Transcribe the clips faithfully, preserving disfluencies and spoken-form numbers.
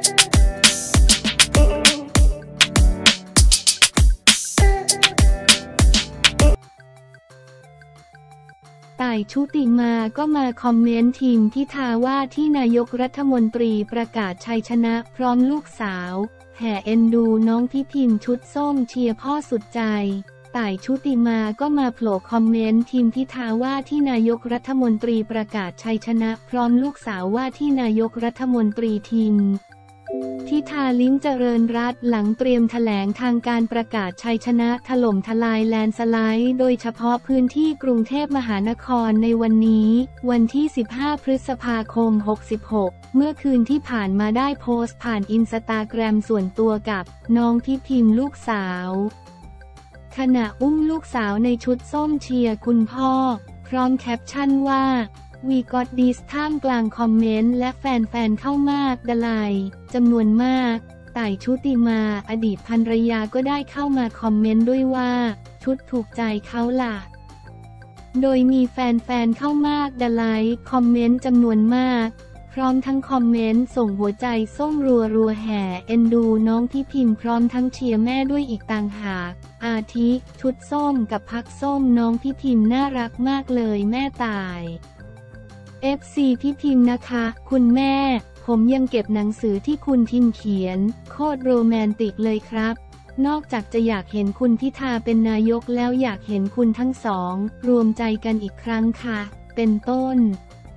ต่ายชุติมาก็มาคอมเมนต์ทีมพิธาว่าที่นายกรัฐมนตรีประกาศชัยชนะพร้อมลูกสาวแห่เอ็นดูน้องพี่พิมชุดส้มเชียร์พ่อสุดใจต่ายชุติมาก็มาโผล่คอมเมนต์ทีมพิธาว่าที่นายกรัฐมนตรีประกาศชัยชนะพร้อมลูกสาวว่าที่นายกรัฐมนตรีทีมทิธาลิ้มเจริญรัตน์หลังเตรียมแถลงทางการประกาศชัยชนะถล่มทลายแลนด์สไลด์โดยเฉพาะพื้นที่กรุงเทพมหานครในวันนี้วันที่สิบห้าพฤษภาคมหกสิบหกเมื่อคืนที่ผ่านมาได้โพสต์ผ่านอินสตาแกรมส่วนตัวกับน้องพี่พิมลูกสาวขณะอุ้มลูกสาวในชุดส้มเชียร์คุณพ่อพร้อมแคปชั่นว่าWe got this ท่ามกลางคอมเมนต์และแฟนๆเข้ามากดไลจำนวนมากต่ายชุติมาอดีตภรรยาก็ได้เข้ามาคอมเมนต์ด้วยว่าชุดถูกใจเขาล่ะโดยมีแฟนๆเข้ามากดไลคอมเมนต์จำนวนมากพร้อมทั้งคอมเมนต์ส่งหัวใจส้มรัวรัวแห่เอ็นดูน้องพี่พิมพร้อมทั้งเชียร์แม่ด้วยอีกต่างหากอาทิชุดส้มกับพักส้มน้องพี่พิมน่ารักมากเลยแม่ตายเอฟ ซี พี่พิมพ์นะคะคุณแม่ผมยังเก็บหนังสือที่คุณทิมเขียนโคตรโรแมนติกเลยครับนอกจากจะอยากเห็นคุณพิธาเป็นนายกแล้วอยากเห็นคุณทั้งสองรวมใจกันอีกครั้งค่ะเป็นต้น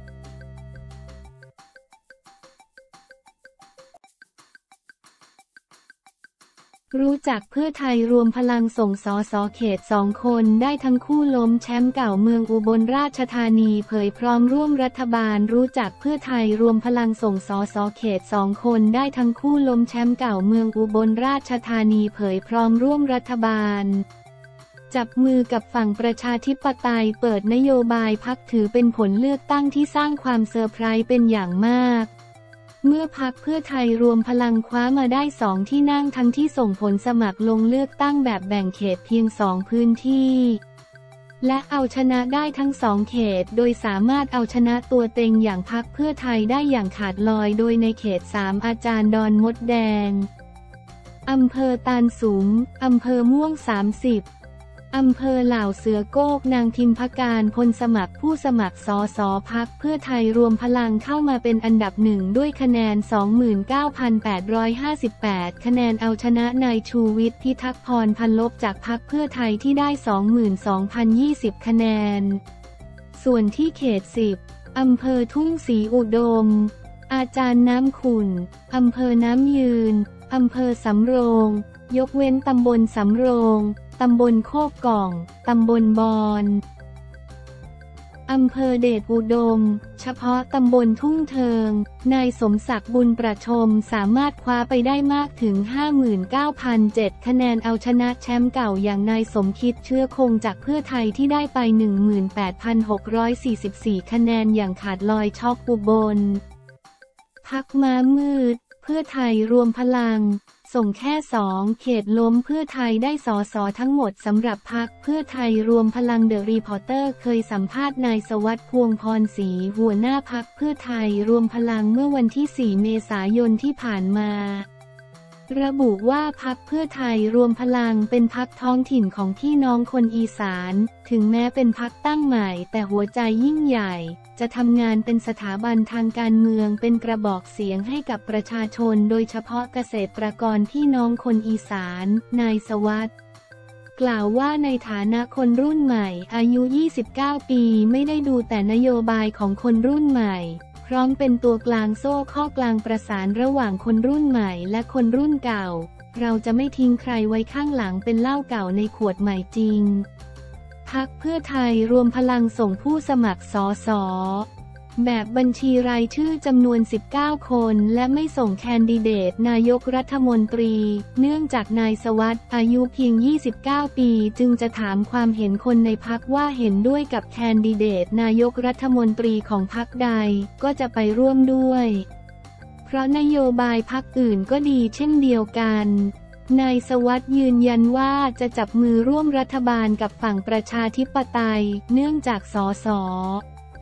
รู้จักเพื่อไทยรวมพลังส่งสสเขตสองคนได้ทั้งคู่ล้มแชมป์เก่าเมืองอุบลราชธานีเผยพร้อมร่วมรัฐบาลรู้จักเพื่อไทยรวมพลังส่งสสเขตสองคนได้ทั้งคู่ล้มแชมป์เก่าเมืองอุบลราชธานีเผยพร้อมร่วมรัฐบาลจับมือกับฝั่งประชาธิปไตยเปิดนโยบายพรรคถือเป็นผลเลือกตั้งที่สร้างความเซอร์ไพรส์เป็นอย่างมากเมื่อพรรคเพื่อไทยรวมพลังคว้ามาได้สองที่นั่งทั้งที่ส่งผลสมัครลงเลือกตั้งแบบแบ่งเขตเพียงสองพื้นที่และเอาชนะได้ทั้งสองเขตโดยสามารถเอาชนะตัวเต็งอย่างพรรคเพื่อไทยได้อย่างขาดลอยโดยในเขตสามอาจารย์ดอนมดแดงอำเภอตาลสูงอำเภอม่วงสามสิบอำเภอเหล่าเสือโก้กนางพิมพการพลสมัครผู้สมัครสสพรรคเพื่อไทยรวมพลังเข้ามาเป็นอันดับหนึ่งด้วยคะแนน สองหมื่นเก้าพันแปดร้อยห้าสิบแปด คะแนนเอาชนะนายชูวิทย์พิทักษ์พรพันลบจากพรรคเพื่อไทยที่ได้ สองหมื่นสองพันยี่สิบ คะแนนส่วนที่เขตสิบอำเภอทุ่งศรีอุดมอาจารย์น้ำขุ่นอำเภอน้ำยืนอำเภอสำโรงยกเว้นตำบลสำโรงตำบลโคกก่องตำบลบอนอำเภอเดชอุดมเฉพาะตำบลทุ่งเทิงนายสมศักดิ์บุญประชมสามารถคว้าไปได้มากถึง ห้าหมื่นเก้าพันเจ็ด คะแนนเอาชนะแชมป์เก่าอย่างนายสมคิดเชื้อคงจากเพื่อไทยที่ได้ไป หนึ่งหมื่นแปดพันหกร้อยสี่สิบสี่ คะแนนอย่างขาดลอยช็อกอุบลพรรคม้ามืดเพื่อไทยรวมพลังส่งแค่สองเขตล้มเพื่อไทยได้สสทั้งหมดสำหรับพรรคเพื่อไทยรวมพลังเดอะรีพอร์เตอร์เคยสัมภาษณ์นายสวัสดิ์พวงพรศรีหัวหน้าพรรคเพื่อไทยรวมพลังเมื่อวันที่สี่เมษายนที่ผ่านมาระบุว่าพรรคเพื่อไทยรวมพลังเป็นพรรคท้องถิ่นของพี่น้องคนอีสานถึงแม้เป็นพรรคตั้งใหม่แต่หัวใจยิ่งใหญ่จะทำงานเป็นสถาบันทางการเมืองเป็นกระบอกเสียงให้กับประชาชนโดยเฉพาะเกษตรกรพี่น้องคนอีสานนายสวัสดิ์กล่าวว่าในฐานะคนรุ่นใหม่อายุยี่สิบเก้าปีไม่ได้ดูแต่นโยบายของคนรุ่นใหม่พร้อมเป็นตัวกลางโซ่ข้อกลางประสานระหว่างคนรุ่นใหม่และคนรุ่นเก่าเราจะไม่ทิ้งใครไว้ข้างหลังเป็นเหล้าเก่าในขวดใหม่จริงพรรคเพื่อไทยรวมพลังส่งผู้สมัครสสแบบบัญชีรายชื่อจำนวนสิบเก้าคนและไม่ส่งแคนดิเดตนายกรัฐมนตรีเนื่องจากนายสวัสดิ์อายุเพียงยี่สิบเก้าปีจึงจะถามความเห็นคนในพรรคว่าเห็นด้วยกับแคนดิเดตนายกรัฐมนตรีของพรรคใดก็จะไปร่วมด้วยเพราะนโยบายพรรคอื่นก็ดีเช่นเดียวกันนายสวัสดิ์ยืนยันว่าจะจับมือร่วมรัฐบาลกับฝั่งประชาธิปไตยเนื่องจากสส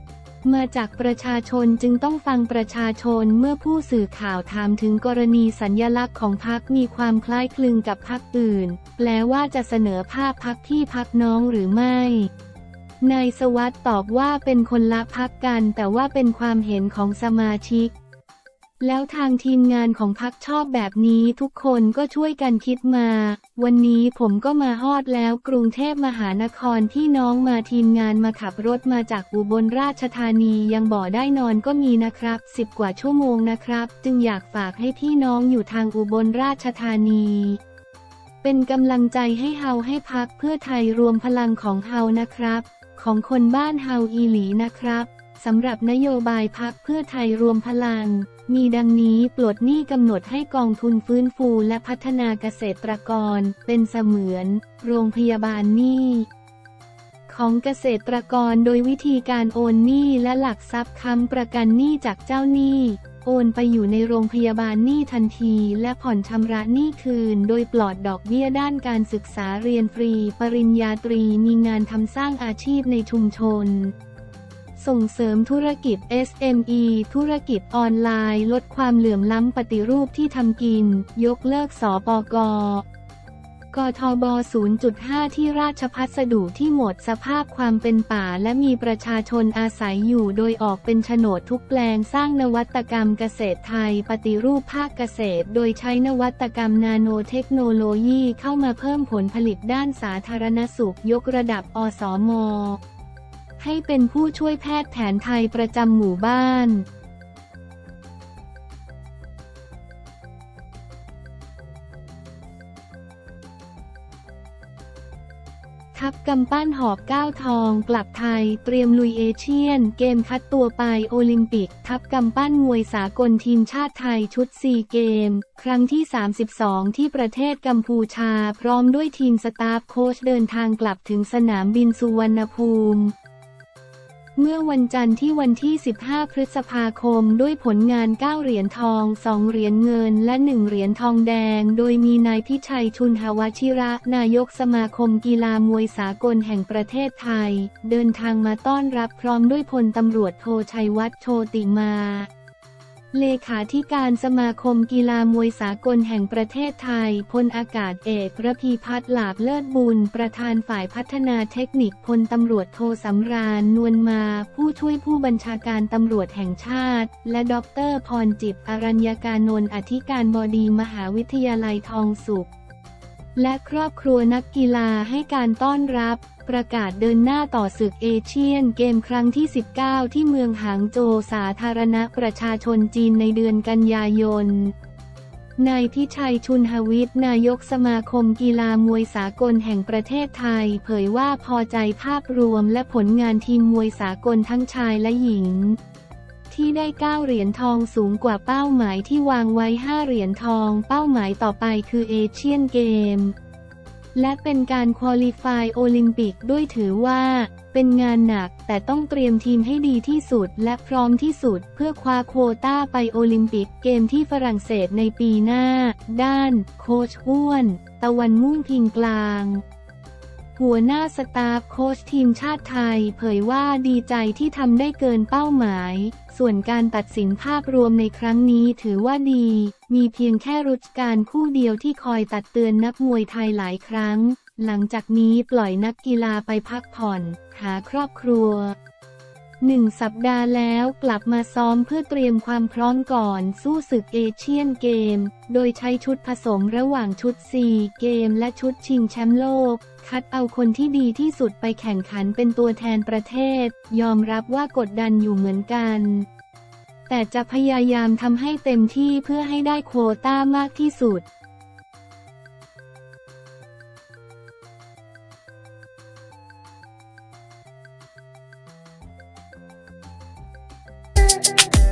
มาจากประชาชนจึงต้องฟังประชาชนเมื่อผู้สื่อข่าวถามถึงกรณีสัญลักษณ์ของพรรคมีความคล้ายคลึงกับพรรคอื่นแปลว่าจะเสนอภาพพรรคพี่พรรคน้องหรือไม่นายสวัสดิ์ตอบว่าเป็นคนละพรรคกันแต่ว่าเป็นความเห็นของสมาชิกแล้วทางทีมงานของพรรคชอบแบบนี้ทุกคนก็ช่วยกันคิดมาวันนี้ผมก็มาฮอดแล้วกรุงเทพมหานครพี่น้องมาทีมงานมาขับรถมาจากอุบลราชธานียังบ่ได้นอนก็มีนะครับสิบกว่าชั่วโมงนะครับจึงอยากฝากให้พี่น้องอยู่ทางอุบลราชธานีเป็นกำลังใจให้เฮาให้พรรคเพื่อไทยรวมพลังของเฮานะครับของคนบ้านเฮาอีหลีนะครับสำหรับนโยบายพรรคเพื่อไทยรวมพลังมีดังนี้ปลดหนี้กำหนดให้กองทุนฟื้นฟูและพัฒนาเกษตรกรเป็นเสมือนโรงพยาบาลหนี้ของเกษตรกรโดยวิธีการโอนหนี้และหลักทรัพย์ค้ำประกันหนี้จากเจ้าหนี้โอนไปอยู่ในโรงพยาบาลหนี้ทันทีและผ่อนชำระหนี้คืนโดยปลอดดอกเบี้ยด้านการศึกษาเรียนฟรีปริญญาตรีมีงานทำสร้างอาชีพในชุมชนส่งเสริมธุรกิจ เอส เอ็ม อี ธุรกิจออนไลน์ลดความเหลื่อมล้ำปฏิรูปที่ทำกินยกเลิกสปก.กทบ ศูนย์จุดห้า ที่ราชพัสดุที่หมดสภาพความเป็นป่าและมีประชาชนอาศัยอยู่โดยออกเป็นโฉนดทุกแปลงสร้างนวัตกรรมเกษตรไทยปฏิรูปภาคเกษตรโดยใช้นวัตกรรมนาโนเทคโนโลยีเข้ามาเพิ่มผลผลิตด้านสาธารณสุขยกระดับอสม.ให้เป็นผู้ช่วยแพทย์แผนไทยประจำหมู่บ้านทัพกำปั้นหอบก้าวทองกลับไทยเตรียมลุยเอเชียนเกมคัดตัวไปโอลิมปิกทัพกำปั้นมวยสากลทีมชาติไทยชุดซีเกมครั้งที่สามสิบสองที่ประเทศกัมพูชาพร้อมด้วยทีมสตาฟโค้ชเดินทางกลับถึงสนามบินสุวรรณภูมิเมื่อวันจันทร์ที่วันที่สิบห้าพฤษภาคมด้วยผลงานเก้าเหรียญทองสองเหรียญเงินและหนึ่งเหรียญทองแดงโดยมีนายพิชัยชุนหวชิระนายกสมาคมกีฬามวยสากลแห่งประเทศไทยเดินทางมาต้อนรับพร้อมด้วยพลตำรวจโทชัยวัฒน์โชติมาเลขาธิการสมาคมกีฬามวยสากลแห่งประเทศไทยพลอากาศเอกระพีพัฒน์หลาภเลิศบุญประธานฝ่ายพัฒนาเทคนิคพลตำรวจโทสำราญนวลมาผู้ช่วยผู้บัญชาการตำรวจแห่งชาติและด็อกเตอร์พรจิตอรัญญกานนท์อธิการบดีมหาวิทยาลัยทองสุขและครอบครัวนักกีฬาให้การต้อนรับประกาศเดินหน้าต่อศึกเอเชียนเกมครั้งที่สิบเก้าที่เมืองหางโจวสาธารณประชาชนจีนในเดือนกันยายนนายพิชัยชุนหวิทย์นายกสมาคมกีฬามวยสากลแห่งประเทศไทยเผยว่าพอใจภาพรวมและผลงานทีมมวยสากลทั้งชายและหญิงที่ได้เก้าเหรียญทองสูงกว่าเป้าหมายที่วางไว้ห้าเหรียญทองเป้าหมายต่อไปคือเอเชียนเกมและเป็นการควอลิฟายโอลิมปิกด้วยถือว่าเป็นงานหนักแต่ต้องเตรียมทีมให้ดีที่สุดและพร้อมที่สุดเพื่อคว้าโควต้าไปโอลิมปิกเกมที่ฝรั่งเศสในปีหน้าด้านโค้ชอ้วนตะวันมุ่งพิงกลางหัวหน้าสตาฟโค้ชทีมชาติไทยเผยว่าดีใจที่ทำได้เกินเป้าหมายส่วนการตัดสินภาพรวมในครั้งนี้ถือว่าดีมีเพียงแค่รุชการคู่เดียวที่คอยตักเตือนนักมวยไทยหลายครั้งหลังจากนี้ปล่อยนักกีฬาไปพักผ่อนหาครอบครัวหนึ่งสัปดาห์แล้วกลับมาซ้อมเพื่อเตรียมความพร้อมก่อนสู้ศึกเอเชียนเกมโดยใช้ชุดผสมระหว่างชุดซีเกมและชุดชิงแชมป์โลกคัดเอาคนที่ดีที่สุดไปแข่งขันเป็นตัวแทนประเทศยอมรับว่ากดดันอยู่เหมือนกันแต่จะพยายามทำให้เต็มที่เพื่อให้ได้โควต้ามากที่สุด you